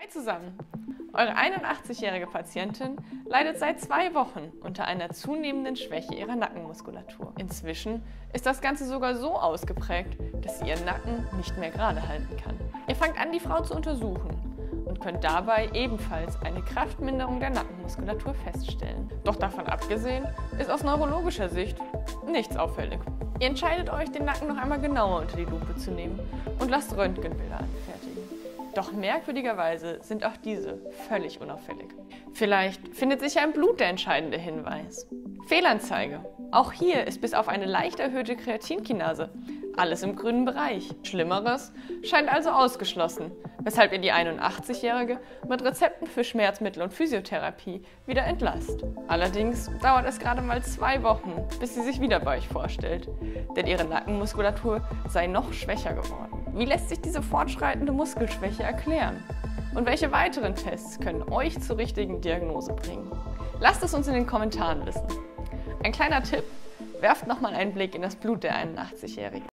Hi zusammen! Eure 81-jährige Patientin leidet seit 2 Wochen unter einer zunehmenden Schwäche ihrer Nackenmuskulatur. Inzwischen ist das Ganze sogar so ausgeprägt, dass sie ihren Nacken nicht mehr gerade halten kann. Ihr fangt an, die Frau zu untersuchen und könnt dabei ebenfalls eine Kraftminderung der Nackenmuskulatur feststellen. Doch davon abgesehen ist aus neurologischer Sicht nichts auffällig. Ihr entscheidet euch, den Nacken noch einmal genauer unter die Lupe zu nehmen und lasst Röntgenbilder anfertigen. Doch merkwürdigerweise sind auch diese völlig unauffällig. Vielleicht findet sich ja im Blut der entscheidende Hinweis. Fehlanzeige. Auch hier ist bis auf eine leicht erhöhte Kreatinkinase alles im grünen Bereich. Schlimmeres scheint also ausgeschlossen, weshalb ihr die 81-Jährige mit Rezepten für Schmerzmittel und Physiotherapie wieder entlasst. Allerdings dauert es gerade mal 2 Wochen, bis sie sich wieder bei euch vorstellt, denn ihre Nackenmuskulatur sei noch schwächer geworden. Wie lässt sich diese fortschreitende Muskelschwäche erklären? Und welche weiteren Tests können euch zur richtigen Diagnose bringen? Lasst es uns in den Kommentaren wissen. Ein kleiner Tipp: Werft nochmal einen Blick in das Blut der 81-Jährigen.